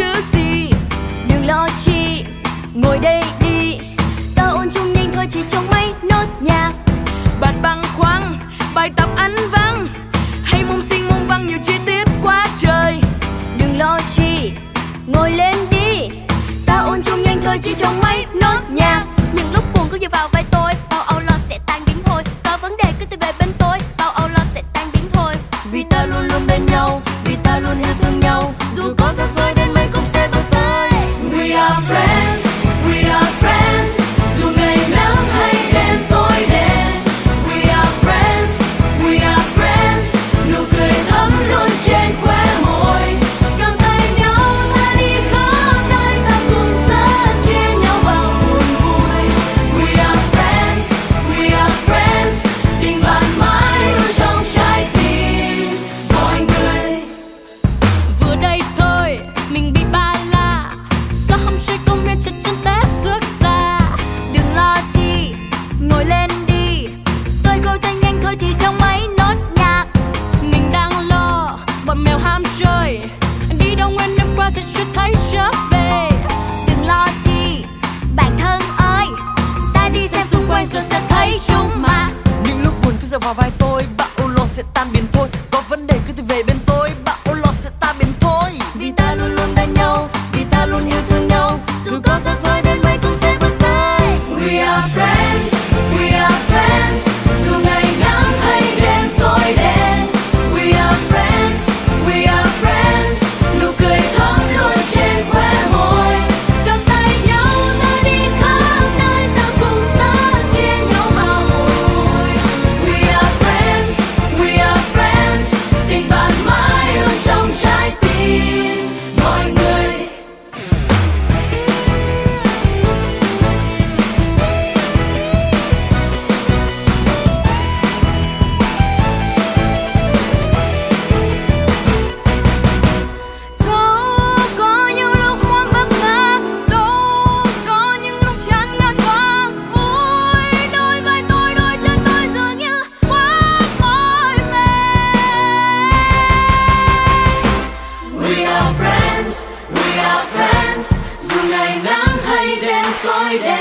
chứ gì. Đừng lo chi, ngồi đây đi, ta ôn chung nhanh thôi chỉ trong mấy nốt nhạc. Bạn băn khoăn, bài tập ánh vắng, hay môn sinh môn văn nhiều chi tiết quá trời. Đừng lo chi, ngồi lên đi, ta ôn chung nhanh thôi chỉ trong mấy nốt nhạc. Những lúc buồn cứ dựa vào vai tôi, bao âu lo sẽ tan biến thôi. Có vấn đề cứ tìm về bên tôi, bao âu lo sẽ tan biến thôi. Vì ta luôn luôn bên nhau, vì ta luôn yêu thương nhau, dù có xa xôi đến mấy cũng sẽ bước tới. We are friends, we are friends, dù ngày nắng hay đêm tối đen. We are friends, we are friends, nụ cười thắm luôn trên khóe môi. Cầm tay nhau ta đi khắp nơi, ta cùng sẻ chia nhau bao buồn vui. We are friends, tình bạn mãi luôn trong trái tim mọi người. Vừa đây thôi, mình bị ba la, sao không chơi công viên chật chân té xước xa. Đừng lo chi, ngồi lên đi, tôi câu tay nhanh thôi chỉ trong mấy nốt nhạc. Mình đang lo, bọn mèo ham chơi, đi đâu nguyên đêm qua sẽ chưa thấy trở về. Đừng lo chi, bạn thân ơi, ta đi xem xung quanh rồi sẽ thấy chúng mà. Những lúc buồn cứ dựa vào vai tôi, bão lo sẽ tan biến thôi. Có vấn đề cứ tìm về bên tôi, bão lo sẽ tan biến thôi. Vì ta luôn luôn bên nhau, vì ta luôn yêu thương nhau, dù có xa xôi đến mấy cũng sẽ bước tới. We are friends, we are friends, dù ngày nắng hay đêm tối đen. We are friends, nụ cười thắm luôn trên khóe môi. Cầm tay nhau ta đi khắp nơi, ta cùng sẻ chia nhau bao buồn vui. We are friends, tình bạn mãi luôn trong trái tim mọi người. Dẫu có những lúc muốn vấp ngã, dẫu có những lúc chán ngắt quãng, ôi đôi vai tôi, đôi chân tôi dường như quá mỏi mệt. We are friends, dù ngày nắng hay đêm tối đen.